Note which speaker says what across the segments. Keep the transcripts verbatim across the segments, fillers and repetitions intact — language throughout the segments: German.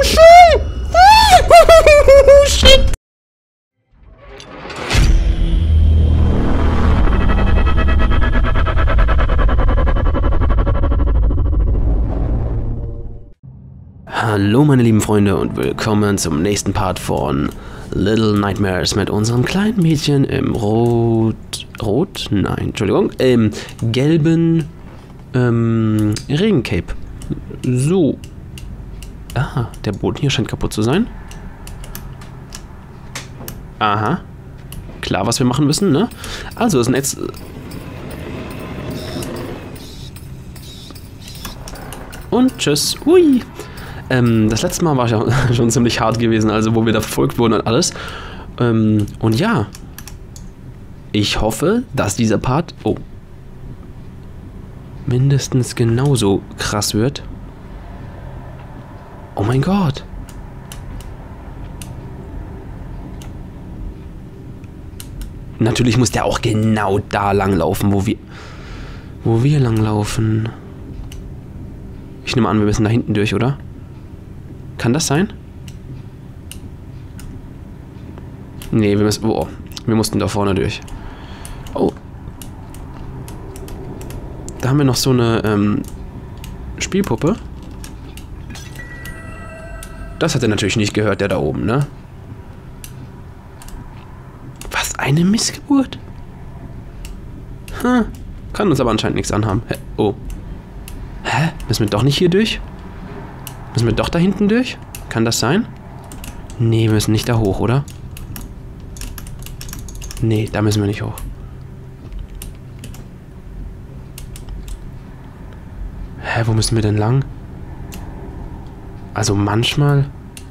Speaker 1: Hilfe! Shit! Hallo meine lieben Freunde und willkommen zum nächsten Part von Little Nightmares mit unserem kleinen Mädchen im Rot... Rot? Nein, Entschuldigung. Im gelben ähm, Regencape. So. Ah, der Boden hier scheint kaputt zu sein. Aha. Klar, was wir machen müssen, ne? Also, ist ein jetzt... Und tschüss. Hui. Ähm, das letzte Mal war ja schon ziemlich hart gewesen, also wo wir da verfolgt wurden und alles. Ähm, und ja. Ich hoffe, dass dieser Part... Oh. Mindestens genauso krass wird. Oh mein Gott. Natürlich muss der auch genau da langlaufen, wo wir... Wo wir langlaufen. Ich nehme an, wir müssen da hinten durch, oder? Kann das sein? Nee, wir müssen... Oh, wir mussten da vorne durch. Oh. Da haben wir noch so eine ähm, Spielpuppe. Das hat er natürlich nicht gehört, der da oben, ne? Was, eine Missgeburt? Hm. Kann uns aber anscheinend nichts anhaben. Hä? Oh. Hä? Müssen wir doch nicht hier durch? Müssen wir doch da hinten durch? Kann das sein? Nee, wir müssen nicht da hoch, oder? Nee, da müssen wir nicht hoch. Hä, wo müssen wir denn lang? Also manchmal...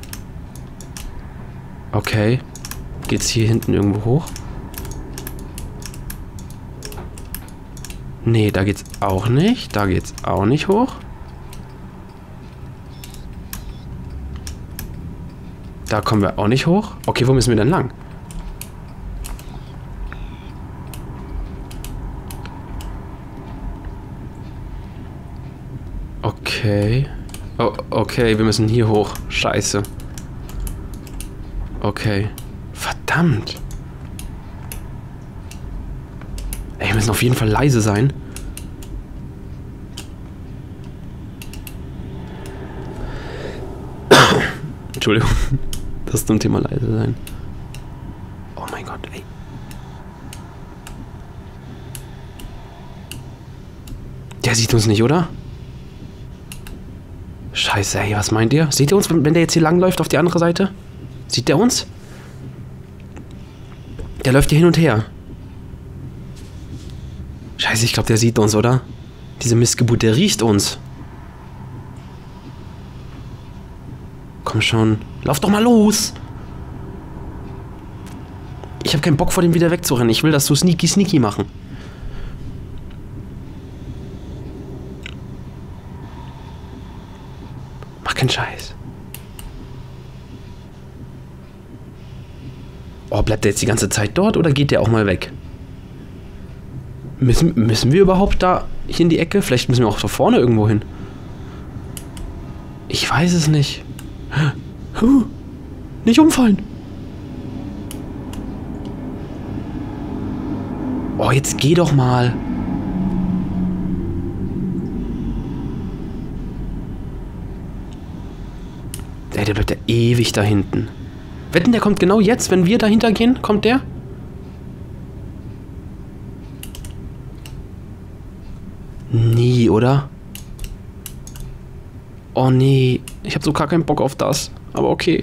Speaker 1: Okay. Geht's hier hinten irgendwo hoch? Nee, da geht's auch nicht. Da geht's auch nicht hoch. Da kommen wir auch nicht hoch. Okay, wo müssen wir denn lang? Okay. Oh, okay, wir müssen hier hoch. Scheiße. Okay. Verdammt. Ey, wir müssen auf jeden Fall leise sein. Entschuldigung. Das zum Thema leise sein. Oh mein Gott, ey. Der sieht uns nicht, oder? Scheiße, ey, was meint ihr? Seht ihr uns, wenn der jetzt hier langläuft auf die andere Seite? Sieht der uns? Der läuft hier hin und her. Scheiße, ich glaube, der sieht uns, oder? Diese Missgeburt, der riecht uns. Komm schon. Lauf doch mal los. Ich habe keinen Bock, vor dem wieder wegzurennen. Ich will das so sneaky sneaky machen. Mach keinen Scheiß. Oh, bleibt der jetzt die ganze Zeit dort oder geht der auch mal weg? Müssen, müssen wir überhaupt da hier in die Ecke? Vielleicht müssen wir auch da vorne irgendwo hin. Ich weiß es nicht. Huh. Nicht umfallen. Oh, jetzt geh doch mal. Ey, der bleibt ja ewig da hinten. Wetten, der kommt genau jetzt, wenn wir dahinter gehen? Kommt der? Nie, oder? Oh nee, ich habe so gar keinen Bock auf das. Aber okay.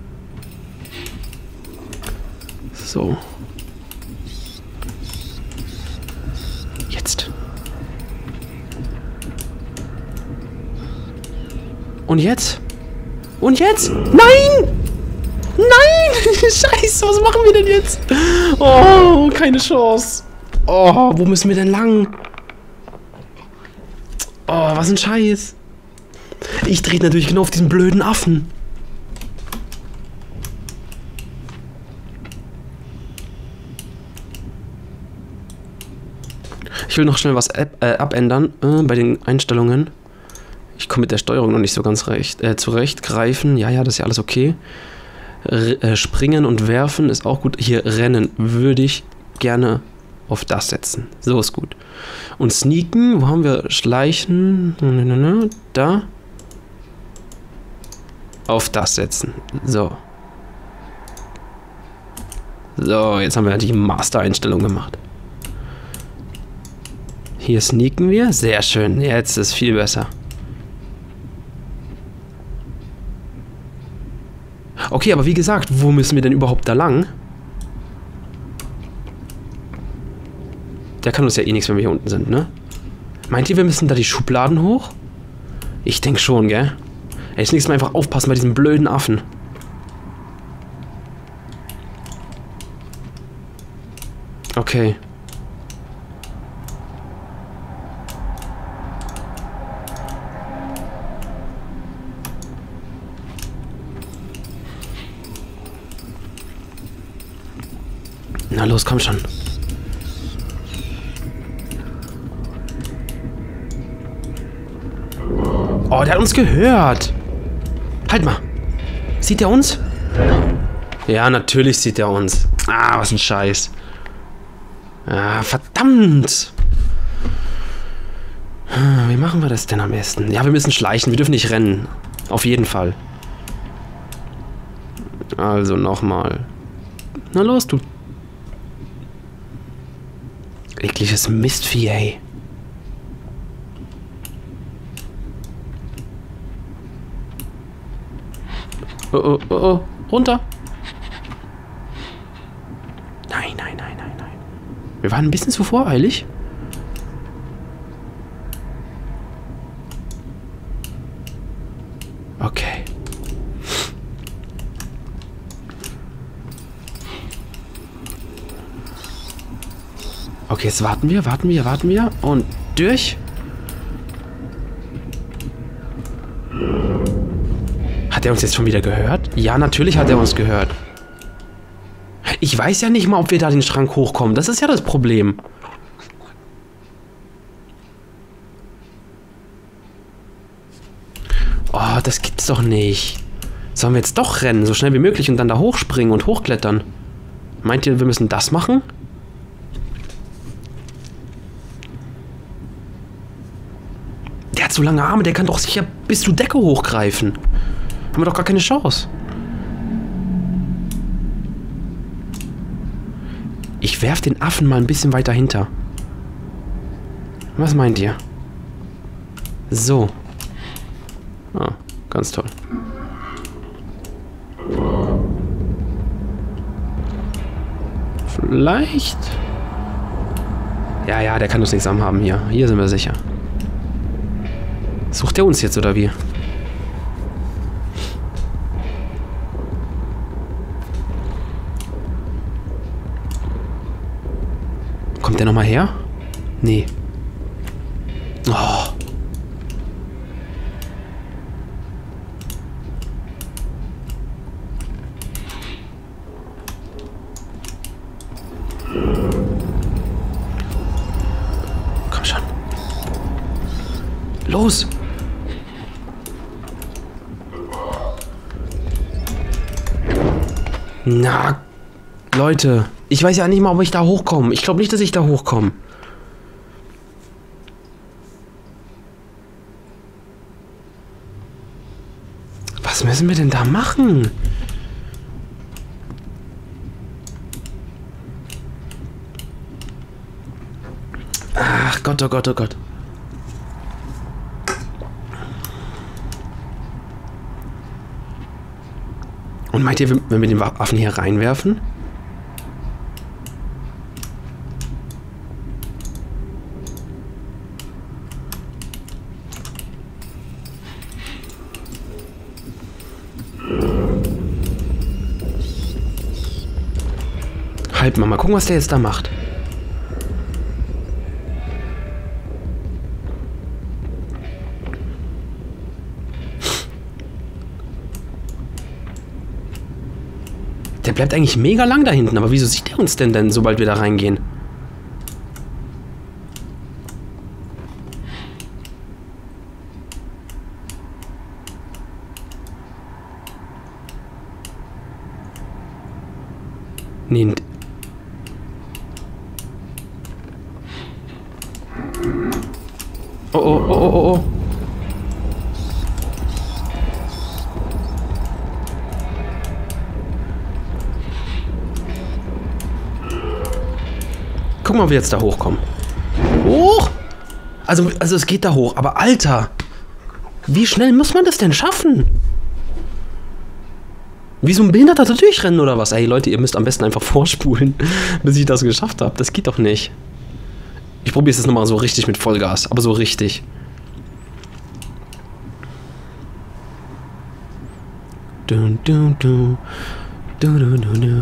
Speaker 1: So. Jetzt. Und jetzt? Und jetzt? Nein! Nein! Scheiße, was machen wir denn jetzt? Oh, keine Chance. Oh, wo müssen wir denn lang? Oh, was ein Scheiß. Ich drehe natürlich genau auf diesen blöden Affen. Ich will noch schnell was ab, äh, abändern äh, bei den Einstellungen. Ich komme mit der Steuerung noch nicht so ganz recht, äh, zurecht. Greifen, ja, ja, das ist ja alles okay. R äh, springen und werfen ist auch gut. Hier rennen würde ich gerne auf das setzen. So ist gut. Und sneaken, wo haben wir? Schleichen. Da. Auf das setzen. So. So, jetzt haben wir die Master-Einstellung gemacht. Hier sneaken wir. Sehr schön. Jetzt ist viel besser. Okay, aber wie gesagt, wo müssen wir denn überhaupt da lang? Der kann uns ja eh nichts, wenn wir hier unten sind, ne? Meint ihr, wir müssen da die Schubladen hoch? Ich denke schon, gell? Ey, jetzt nächstes Mal einfach aufpassen bei diesem blöden Affen. Okay. Na los, komm schon. Oh, der hat uns gehört. Halt mal. Sieht er uns? Ja, natürlich sieht er uns. Ah, was ein Scheiß. Ah, verdammt. Wie machen wir das denn am besten? Ja, wir müssen schleichen. Wir dürfen nicht rennen. Auf jeden Fall. Also nochmal. Na los, du. Ekliges Mistvieh, ey. Oh, oh, oh, oh. Runter. Nein, nein, nein, nein, nein. Wir waren ein bisschen zu voreilig. Okay. Okay, jetzt warten wir, warten wir, warten wir. Und durch. Hat er uns jetzt schon wieder gehört? Ja, natürlich hat er uns gehört. Ich weiß ja nicht mal, ob wir da den Schrank hochkommen. Das ist ja das Problem. Oh, das gibt's doch nicht. Sollen wir jetzt doch rennen, so schnell wie möglich und dann da hochspringen und hochklettern? Meint ihr, wir müssen das machen? Der hat so lange Arme, der kann doch sicher bis zur Decke hochgreifen. Haben wir doch gar keine Chance. Ich werf den Affen mal ein bisschen weiter hinter. Was meint ihr? So. Ah, ganz toll. Vielleicht? Ja, ja, der kann uns nichts anhaben hier. Hier sind wir sicher. Sucht er uns jetzt, oder wie? Kommt der nochmal her? Nee. Oh. Komm schon. Los! Na, Leute, ich weiß ja nicht mal, ob ich da hochkomme. Ich glaube nicht, dass ich da hochkomme. Was müssen wir denn da machen? Ach Gott, oh Gott, oh Gott. Und meint ihr, wenn wir den Waffen hier reinwerfen? Halt mal, mal gucken, was der jetzt da macht. Der bleibt eigentlich mega lang da hinten, aber wieso sieht er uns denn denn, sobald wir da reingehen? Nee. Oh, oh, oh, oh, oh, oh. Guck mal, wie wir jetzt da hochkommen. Hoch! Also, also es geht da hoch, aber Alter! Wie schnell muss man das denn schaffen? Wie so ein Behinderter da durchrennen oder was? Ey Leute, ihr müsst am besten einfach vorspulen, bis ich das geschafft habe. Das geht doch nicht. Ich probiere es jetzt nochmal so richtig mit Vollgas, aber so richtig. Du, du, du. Du, du, du, du.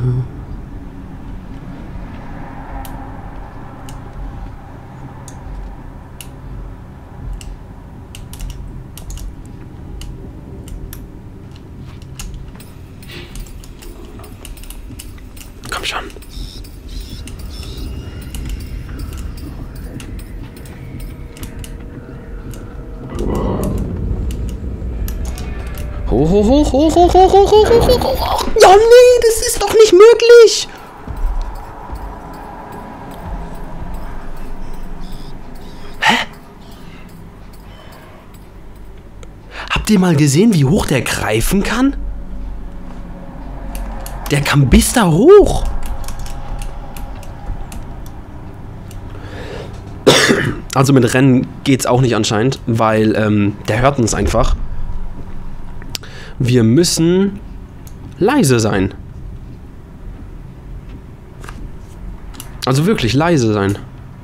Speaker 1: Komm schon. Hoch, hoch, hoch, hoch, hoch, hoch, hoch, hoch, hoch, hoch. Ja, nee, das ist doch nicht möglich. Hä? Habt ihr mal gesehen, wie hoch der greifen kann? Der kann bis da hoch. Also mit Rennen geht's auch nicht anscheinend, weil ähm, der hört uns einfach. Wir müssen leise sein. Also wirklich leise sein.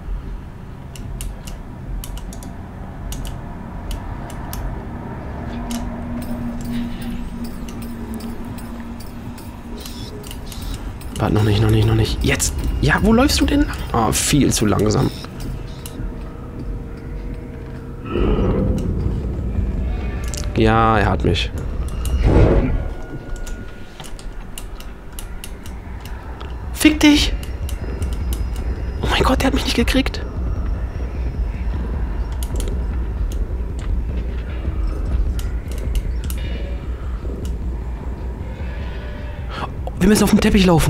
Speaker 1: Warte, noch nicht, noch nicht, noch nicht. Jetzt! Ja, wo läufst du denn? Ah, viel zu langsam. Ja, er hat mich. Fick dich! Oh mein Gott, der hat mich nicht gekriegt. Wir müssen auf dem Teppich laufen.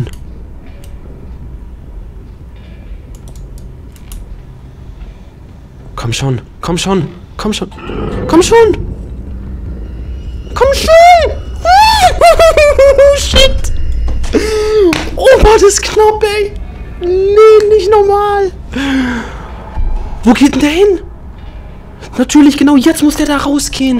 Speaker 1: Komm schon, komm schon, komm schon, komm schon! Komm schon! Shit! Oh, war das knapp, ey! Nee, nicht normal! Wo geht denn der hin? Natürlich, genau jetzt muss der da rausgehen.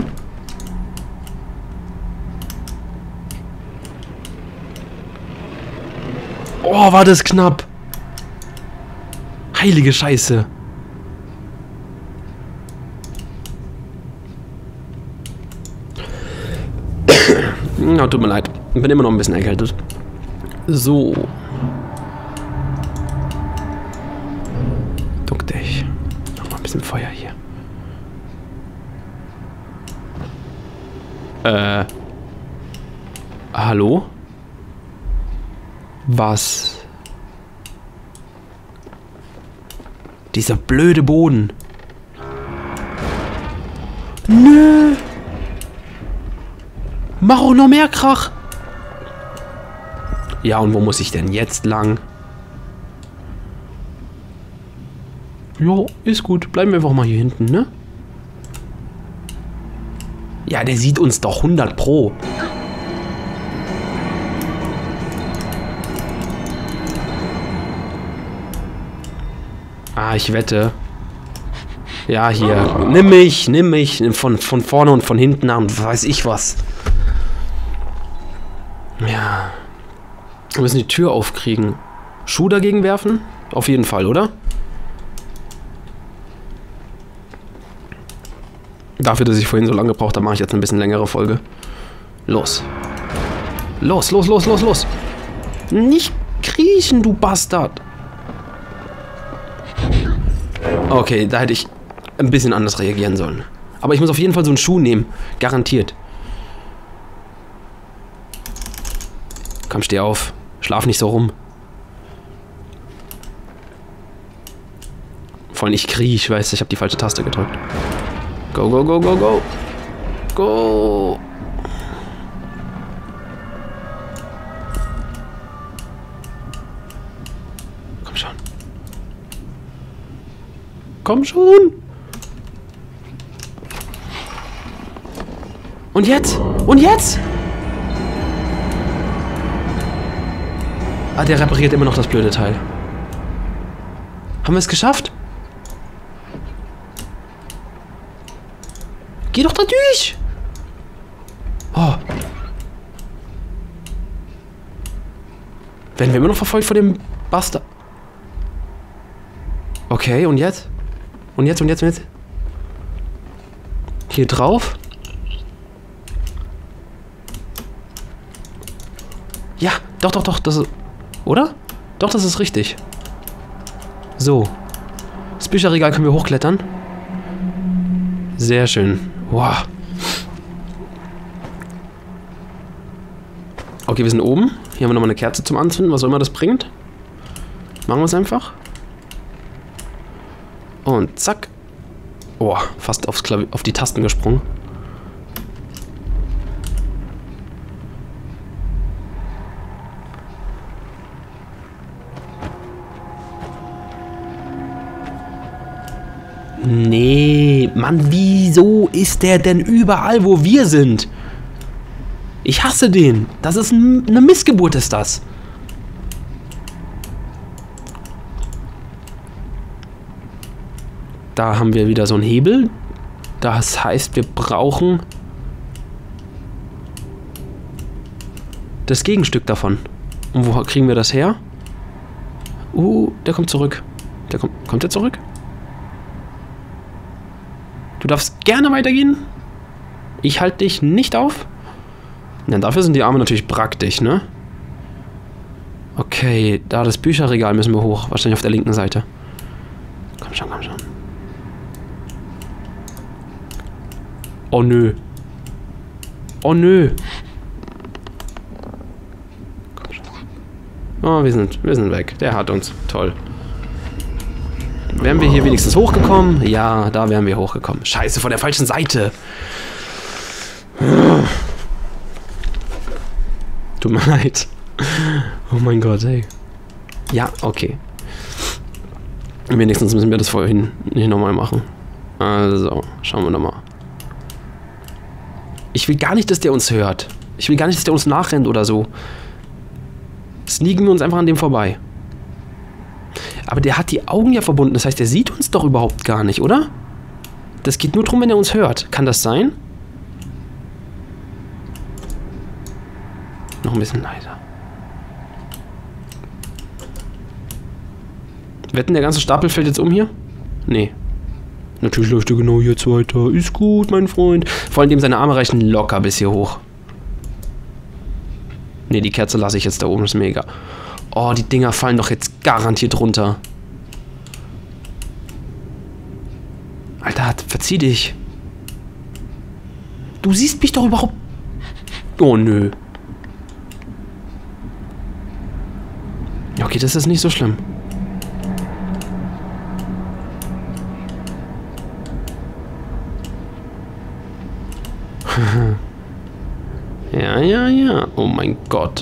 Speaker 1: Oh, war das knapp. Heilige Scheiße. Na, tut mir leid. Ich bin immer noch ein bisschen erkältet. So. Duck dich. Noch mal ein bisschen Feuer hier. Äh. Hallo? Was? Dieser blöde Boden. Nö. Mach auch noch mehr Krach. Ja, und wo muss ich denn jetzt lang? Jo, ist gut. Bleiben wir einfach mal hier hinten, ne? Ja, der sieht uns doch hundert Pro. Ah, ich wette. Ja, hier. Nimm mich, nimm mich. Von, von vorne und von hinten an. Weiß ich was. Ja. Wir müssen die Tür aufkriegen. Schuh dagegen werfen? Auf jeden Fall, oder? Dafür, dass ich vorhin so lange gebraucht habe, mache ich jetzt ein bisschen längere Folge. Los. Los, los, los, los, los. Nicht kriechen, du Bastard. Okay, da hätte ich ein bisschen anders reagieren sollen. Aber ich muss auf jeden Fall so einen Schuh nehmen. Garantiert. Komm, steh auf. Schlaf nicht so rum. Vor allem ich kriech, weißt du, ich habe die falsche Taste gedrückt. Go, go, go, go, go. Go. Komm schon. Und jetzt? Und jetzt? Ah, der repariert immer noch das blöde Teil. Haben wir es geschafft? Geh doch da durch! Oh. Werden wir immer noch verfolgt von dem Bastard? Okay, und jetzt? Und jetzt, und jetzt, und jetzt? Hier drauf? Ja, doch, doch, doch, das ist... Oder? Doch, das ist richtig. So. Das Bücherregal können wir hochklettern. Sehr schön. Wow. Okay, wir sind oben. Hier haben wir nochmal eine Kerze zum Anzünden, was auch immer das bringt. Machen wir es einfach. Und zack. Oh, fast aufs Klavier, auf die Tasten gesprungen. Nee, Mann, wieso ist der denn überall, wo wir sind? Ich hasse den. Das ist ein, eine Missgeburt, ist das. Da haben wir wieder so einen Hebel. Das heißt, wir brauchen das Gegenstück davon. Und wo kriegen wir das her? Uh, der kommt zurück. Der kommt, kommt der zurück? Du darfst gerne weitergehen. Ich halte dich nicht auf. Ja, dafür sind die Arme natürlich praktisch, ne? Okay, da das Bücherregal müssen wir hoch. Wahrscheinlich auf der linken Seite. Komm schon, komm schon. Oh nö. Oh nö. Komm schon. Oh, wir sind, wir sind weg. Der hat uns. Toll. Wären wir hier wenigstens hochgekommen? Ja, da wären wir hochgekommen. Scheiße, von der falschen Seite. Tut mir leid. Oh mein Gott, ey. Ja, okay. Wenigstens müssen wir das vorhin nicht nochmal machen. Also, schauen wir nochmal. Ich will gar nicht, dass der uns hört. Ich will gar nicht, dass der uns nachrennt oder so. Sneaken wir uns einfach an dem vorbei. Aber der hat die Augen ja verbunden. Das heißt, der sieht uns doch überhaupt gar nicht, oder? Das geht nur darum, wenn er uns hört. Kann das sein? Noch ein bisschen leiser. Wetten, der ganze Stapel fällt jetzt um hier? Nee. Natürlich läuft er genau jetzt weiter. Ist gut, mein Freund. Vor allem, seine Arme reichen locker bis hier hoch. Nee, die Kerze lasse ich jetzt da oben. Das ist mega. Oh, die Dinger fallen doch jetzt garantiert runter. Alter, verzieh dich. Du siehst mich doch überhaupt... Oh, nö. Okay, das ist nicht so schlimm. Ja, ja, ja. Oh mein Gott.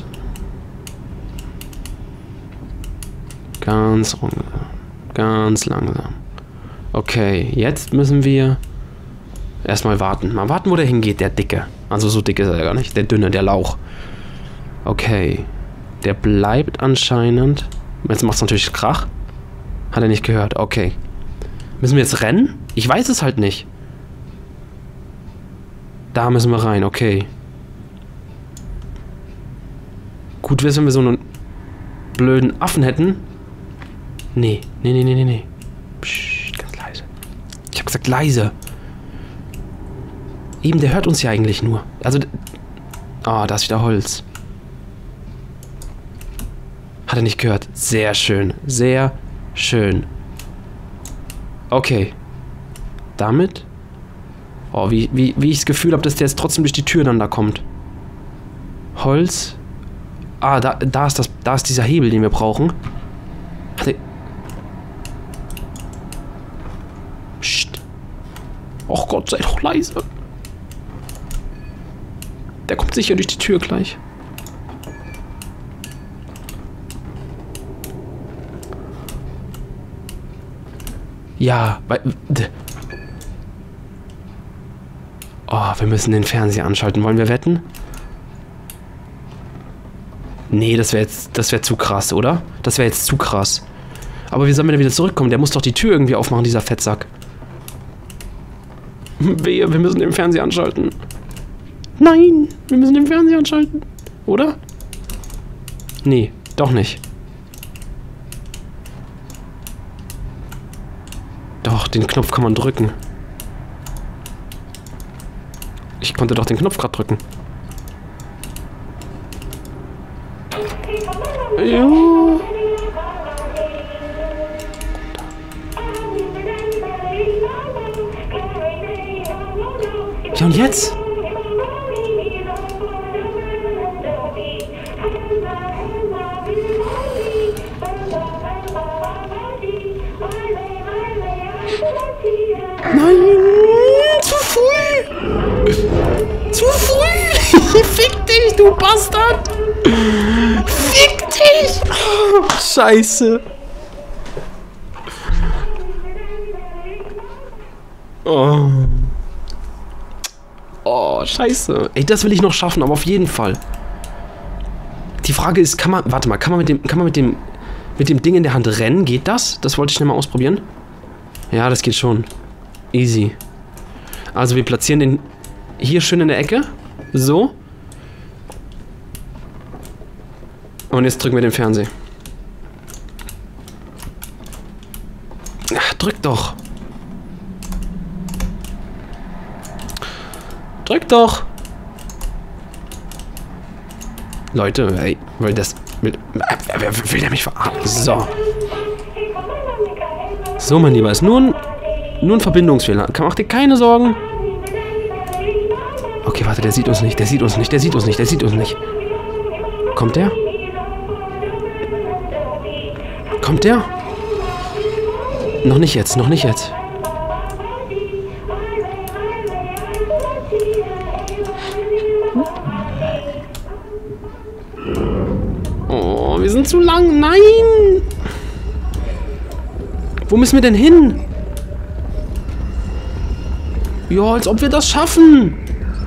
Speaker 1: Ganz langsam. Ganz langsam. Okay, jetzt müssen wir erstmal warten. Mal warten, wo der hingeht, der Dicke. Also so dick ist er gar nicht. Der Dünne, der Lauch. Okay. Der bleibt anscheinend. Jetzt macht es natürlich Krach. Hat er nicht gehört. Okay. Müssen wir jetzt rennen? Ich weiß es halt nicht. Da müssen wir rein. Okay. Gut wäre es, wenn wir so einen blöden Affen hätten. Nee. Nee, nee, nee, nee, nee. Psst, ganz leise. Ich habe gesagt leise. Eben, der hört uns ja eigentlich nur. Also... Ah, oh, da ist wieder Holz. Hat er nicht gehört. Sehr schön. Sehr schön. Okay. Damit... Oh, wie, wie, wie ich das Gefühl habe, dass der jetzt trotzdem durch die Tür dann da kommt. Holz. Ah, da, da ist das, da ist dieser Hebel, den wir brauchen. Hat er... Psst. Och Gott, sei doch leise. Der kommt sicher durch die Tür gleich. Ja, weil... Oh, wir müssen den Fernseher anschalten. Wollen wir wetten? Nee, das wäre jetzt... Das wäre zu krass, oder? Das wäre jetzt zu krass. Aber wie sollen wir denn wieder zurückkommen? Der muss doch die Tür irgendwie aufmachen, dieser Fettsack. Wehe, wir müssen den Fernseher anschalten. Nein, wir müssen den Fernseher anschalten. Oder? Nee, doch nicht. Doch, den Knopf kann man drücken. Ich konnte doch den Knopf gerade drücken. Ja. Ja, und jetzt? Nein! Zu früh! Zu früh! Fick dich, du Bastard! Fick dich! Oh, Scheiße! Oh. Oh, scheiße. Ey, das will ich noch schaffen, aber auf jeden Fall. Die Frage ist, kann man... Warte mal, kann man mit dem... Kann man mit dem... Mit dem Ding in der Hand rennen? Geht das? Das wollte ich schnell mal ausprobieren. Ja, das geht schon. Easy. Also wir platzieren den hier schön in der Ecke. So. Und jetzt drücken wir den Fernseher. Ach, drück doch. Drück doch. Leute, ey, weil das... Mit, wer will der mich verarschen? So. So, mein Lieber, ist nur ein... Nur ein Verbindungsfehler. Mach dir keine Sorgen. Okay, warte, der sieht uns nicht. Der sieht uns nicht. Der sieht uns nicht. Der sieht uns nicht. Kommt der? Kommt der? Noch nicht jetzt. Noch nicht jetzt. Oh, wir sind zu lang. Nein! Wo müssen wir denn hin? Ja, als ob wir das schaffen.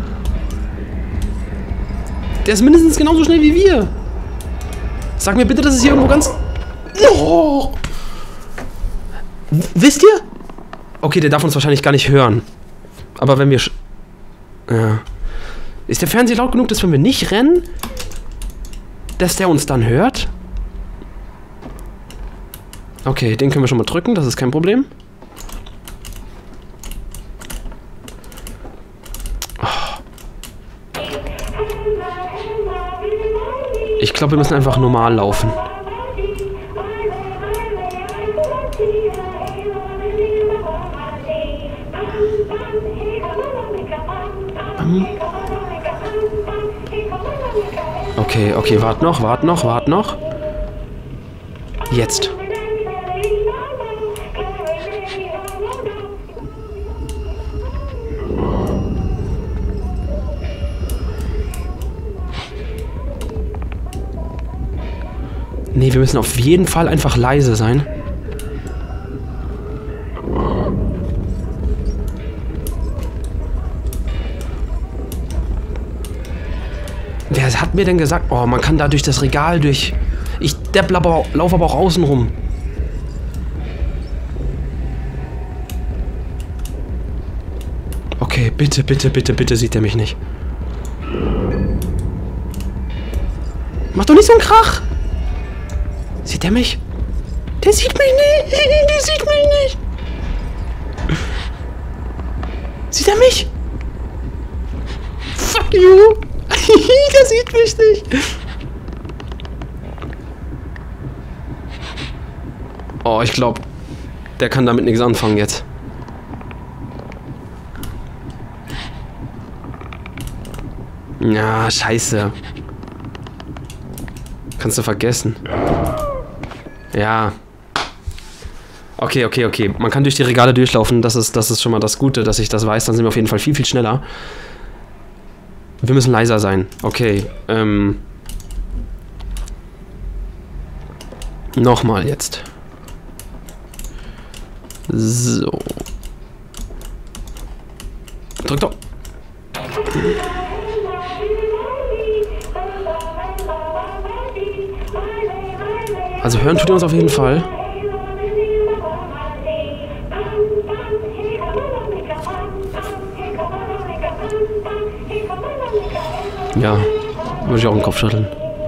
Speaker 1: Der ist mindestens genauso schnell wie wir. Sag mir bitte, dass es hier irgendwo ganz... Oh. Wisst ihr? Okay, der darf uns wahrscheinlich gar nicht hören. Aber wenn wir... Ja. Ist der Fernseher laut genug, dass wenn wir nicht rennen, dass der uns dann hört? Okay, den können wir schon mal drücken, das ist kein Problem. Ich glaube, wir müssen einfach normal laufen. Okay, okay, wart noch, wart noch, wart noch. Jetzt. Nee, wir müssen auf jeden Fall einfach leise sein. Wer hat mir denn gesagt, oh, man kann da durch das Regal durch... Ich depp aber, lauf aber auch außen rum. Okay, bitte, bitte, bitte, bitte sieht er mich nicht. Mach doch nicht so einen Krach! Sieht er mich? Der sieht mich nicht! Der sieht mich nicht! Sieht er mich? Fuck you! Der sieht mich nicht! Oh, ich glaube, der kann damit nichts anfangen jetzt. Ja, scheiße. Kannst du vergessen. Ja. Okay, okay, okay. Man kann durch die Regale durchlaufen. Das ist, das ist schon mal das Gute, dass ich das weiß. Dann sind wir auf jeden Fall viel, viel schneller. Wir müssen leiser sein. Okay. Ähm. Nochmal jetzt. So. Drück doch. Also hören tut ihr uns auf jeden Fall. Ja, würde ich auch den Kopf schütteln.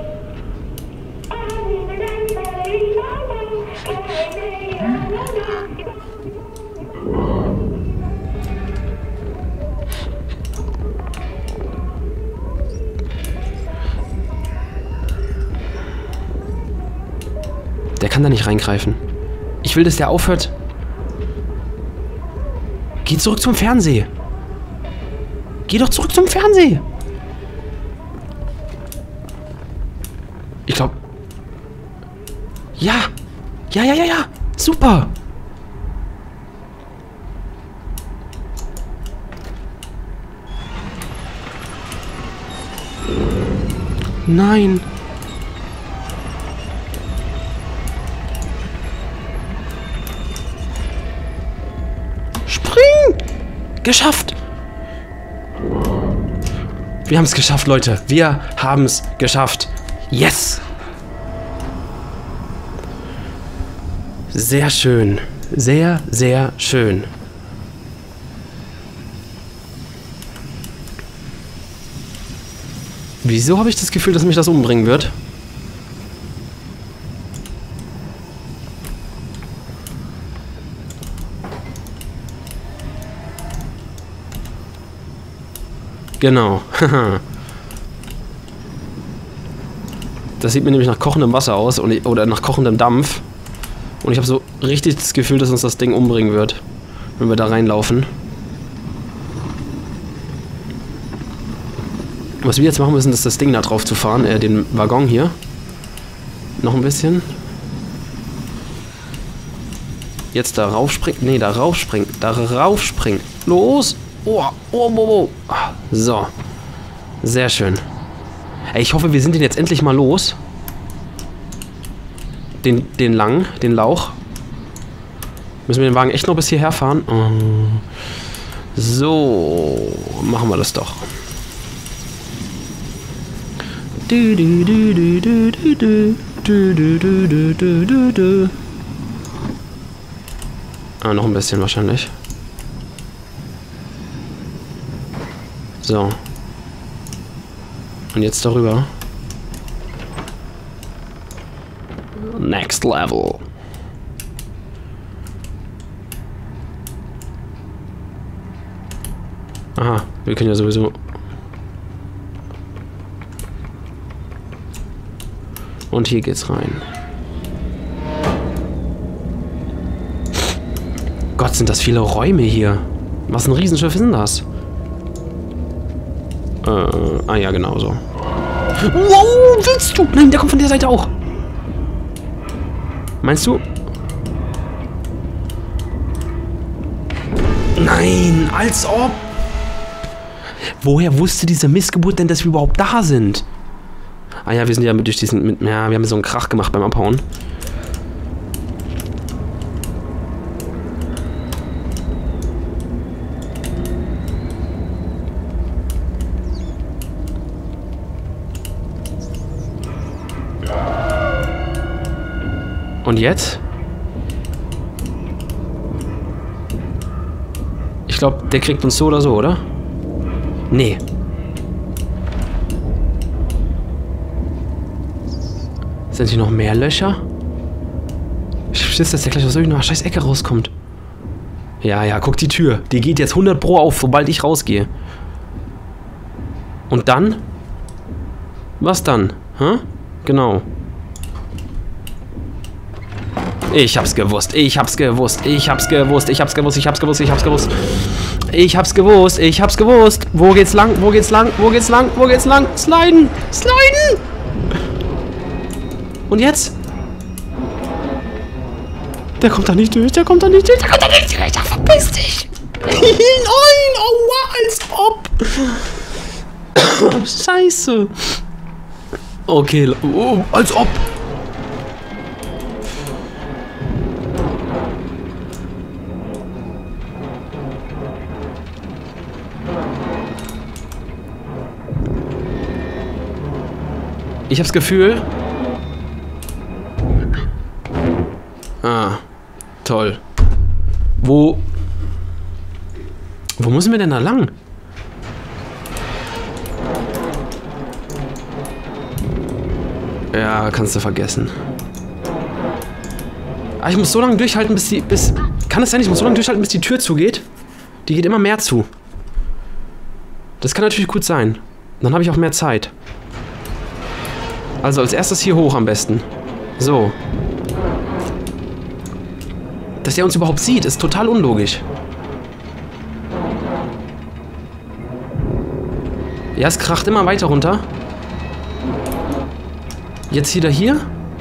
Speaker 1: Der kann da nicht reingreifen. Ich will, dass der aufhört. Geh zurück zum Fernseher. Geh doch zurück zum Fernseher. Ich glaube... Ja. Ja, ja, ja, ja. Super. Nein. Spring! Geschafft! Wir haben es geschafft, Leute. Wir haben es geschafft. Yes! Sehr schön. Sehr, sehr schön. Wieso habe ich das Gefühl, dass mich das umbringen wird? Genau. Das sieht mir nämlich nach kochendem Wasser aus und ich, oder nach kochendem Dampf. Und ich habe so richtig das Gefühl, dass uns das Ding umbringen wird, wenn wir da reinlaufen. Was wir jetzt machen müssen, ist das Ding da drauf zu fahren, äh, den Waggon hier. Noch ein bisschen. Jetzt da raufspringen. Nee, da raufspringen. Da raufspringen. Los! Oh, oh, oh, oh. So. Sehr schön. Ey, ich hoffe, wir sind den jetzt endlich mal los. Den, den lang, den Lauch. Müssen wir den Wagen echt noch bis hierher fahren? So. Machen wir das doch. Du, du, du, du, du, du, du. Du, du, du, du, du, du, du. Ah, noch ein bisschen wahrscheinlich. So. Und jetzt darüber. Next level. Aha, wir können ja sowieso... Und hier geht's rein. Gott, sind das viele Räume hier. Was ein Riesenschiff ist denn das? Äh, ah ja, genau so. Wow, willst du? Nein, der kommt von der Seite auch. Meinst du? Nein, als ob. Woher wusste diese Missgeburt denn, dass wir überhaupt da sind? Ah ja, wir sind ja durch diesen... Mit, ja, wir haben so einen Krach gemacht beim Abhauen. Und jetzt? Ich glaube, der kriegt uns so oder so, oder? Nee. Sind hier noch mehr Löcher? Ich verstehe, dass der gleich aus irgendeiner scheiß Ecke rauskommt. Ja, ja, guck die Tür. Die geht jetzt hundert Pro auf, sobald ich rausgehe. Und dann? Was dann? Hä? Genau. Ich hab's gewusst, ich hab's gewusst, ich hab's gewusst, ich hab's gewusst, ich hab's gewusst, ich hab's gewusst. Ich hab's gewusst, ich hab's gewusst. Wo geht's lang, wo geht's lang, wo geht's lang, wo geht's lang? Sliden, sliden! Und jetzt? Der kommt da nicht durch, der kommt da nicht durch, der kommt da nicht durch, der verpiss dich! Nein, aua, als ob! Scheiße! Okay, oh, als ob! Ich habe das Gefühl... Ah, toll. Wo... Wo müssen wir denn da lang? Ja, kannst du vergessen. Ah, ich muss so lange durchhalten, bis die... Bis, kann es sein, ich muss so lange durchhalten, bis die Tür zugeht? Die geht immer mehr zu. Das kann natürlich gut sein. Dann habe ich auch mehr Zeit. Also als erstes hier hoch am besten. So. Dass der uns überhaupt sieht, ist total unlogisch. Ja, es kracht immer weiter runter. Jetzt wieder hier.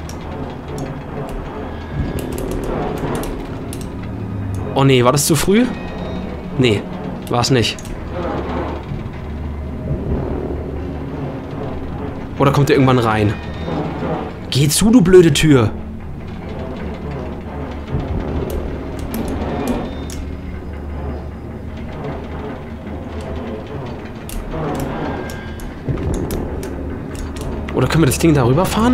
Speaker 1: Oh nee, war das zu früh? Nee, war es nicht. Oder kommt der irgendwann rein? Geh zu, du blöde Tür! Oder können wir das Ding darüber fahren?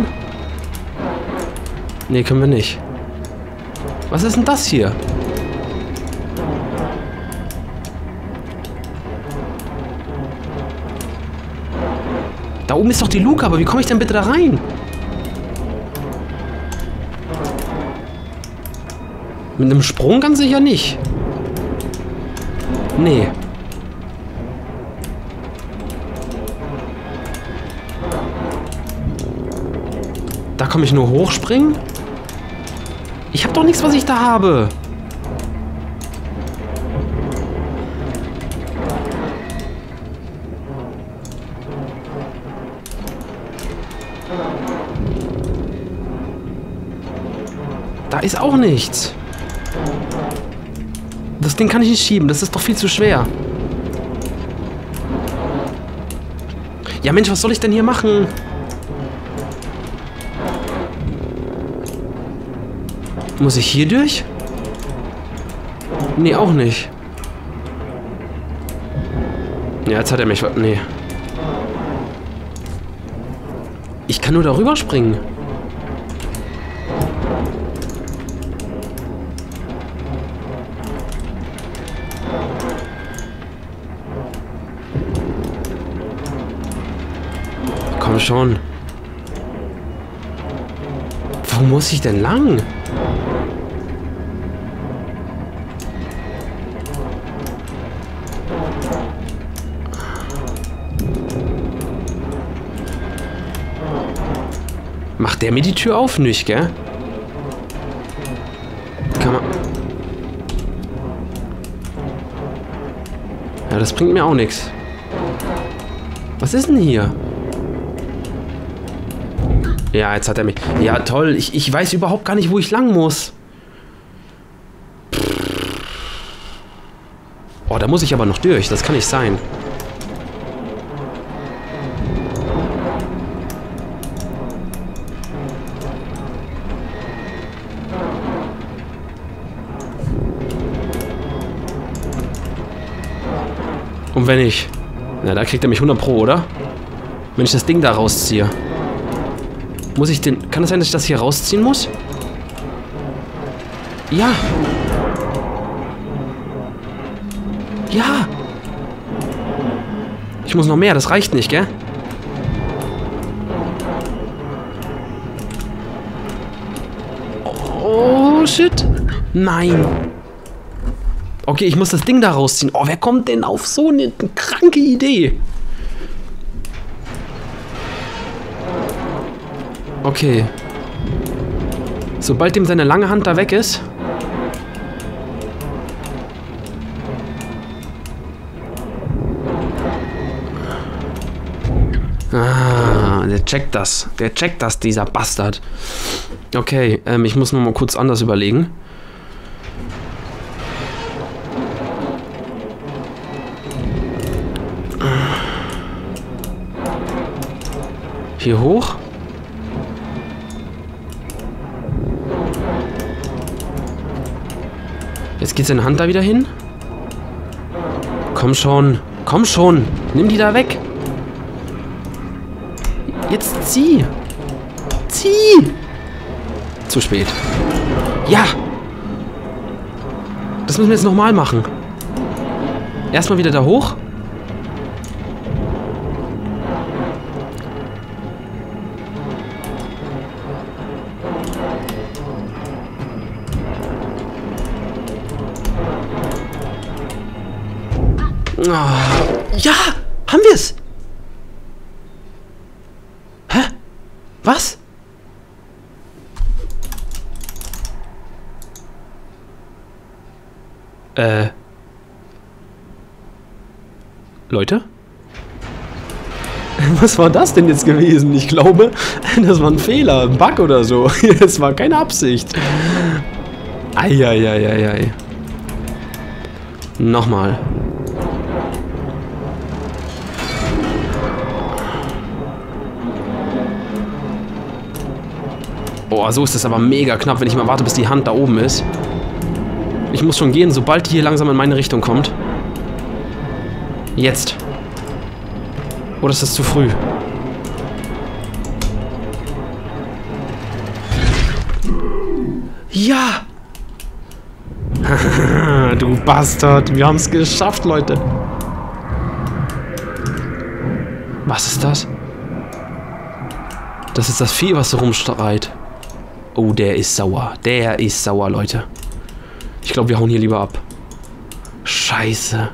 Speaker 1: Nee, können wir nicht. Was ist denn das hier? Da oben ist doch die Luke, aber wie komme ich denn bitte da rein? Mit einem Sprung ganz sicher nicht. Nee. Da komme ich nur hochspringen? Ich habe doch nichts, was ich da habe. Da ist auch nichts. Das Ding kann ich nicht schieben. Das ist doch viel zu schwer. Ja, Mensch, was soll ich denn hier machen? Muss ich hier durch? Nee, auch nicht. Ja, jetzt hat er mich... Nee. Ich kann nur darüber springen. Komm schon. Wo muss ich denn lang? Macht der mir die Tür auf? Nicht, gell? Kann man... Ja, das bringt mir auch nichts. Was ist denn hier? Ja, jetzt hat er mich... Ja, toll. Ich, ich weiß überhaupt gar nicht, wo ich lang muss. Oh, da muss ich aber noch durch. Das kann nicht sein. Und wenn ich... Na, da kriegt er mich hundert Pro, oder? Wenn ich das Ding da rausziehe. Muss ich den... Kann es sein, dass ich das hier rausziehen muss? Ja. Ja. Ich muss noch mehr, das reicht nicht, gell? Oh, shit. Nein. Okay, ich muss das Ding da rausziehen. Oh, wer kommt denn auf so eine kranke Idee? Okay. Sobald dem seine lange Hand da weg ist... Ah, der checkt das. Der checkt das, dieser Bastard. Okay, ähm, ich muss noch mal kurz anders überlegen. Hier hoch. Jetzt geht seine Hand da wieder hin. Komm schon. Komm schon. Nimm die da weg. Jetzt zieh. Zieh. Zu spät. Ja. Das müssen wir jetzt nochmal machen. Erstmal wieder da hoch. Oh, ja, haben wir es. Hä? Was? Äh. Leute? Was war das denn jetzt gewesen? Ich glaube, das war ein Fehler, ein Bug oder so. Das war keine Absicht. Eieieiei. Nochmal. Oh, so ist es aber mega knapp, wenn ich mal warte, bis die Hand da oben ist. Ich muss schon gehen, sobald die hier langsam in meine Richtung kommt. Jetzt. Oder ist das zu früh? Ja! Du Bastard, wir haben es geschafft, Leute. Was ist das? Das ist das Vieh, was so rumstreit. Oh, der ist sauer. Der ist sauer, Leute. Ich glaube, wir hauen hier lieber ab. Scheiße.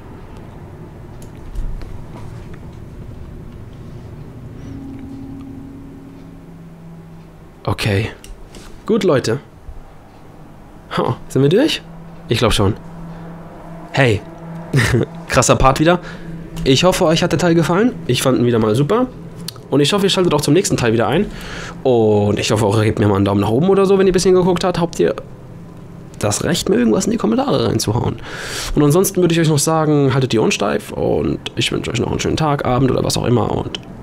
Speaker 1: Okay. Gut, Leute. Oh, sind wir durch? Ich glaube schon. Hey. Krasser Part wieder. Ich hoffe, euch hat der Teil gefallen. Ich fand ihn wieder mal super. Und ich hoffe, ihr schaltet auch zum nächsten Teil wieder ein. Und ich hoffe auch, ihr gebt mir mal einen Daumen nach oben oder so, wenn ihr ein bisschen geguckt habt. Habt ihr das Recht, mir irgendwas in die Kommentare reinzuhauen. Und ansonsten würde ich euch noch sagen, haltet die Ohren steif. Und ich wünsche euch noch einen schönen Tag, Abend oder was auch immer. Und